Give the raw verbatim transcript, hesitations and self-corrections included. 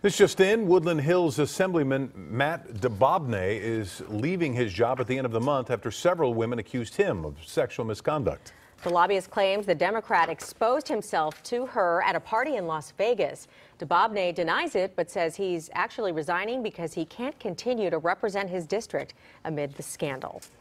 This just in, Woodland Hills Assemblyman Matt Dababneh is leaving his job at the end of the month after several women accused him of sexual misconduct. The lobbyist claims the Democrat exposed himself to her at a party in Las Vegas. Dababneh denies it, but says he's actually resigning because he can't continue to represent his district amid the scandal.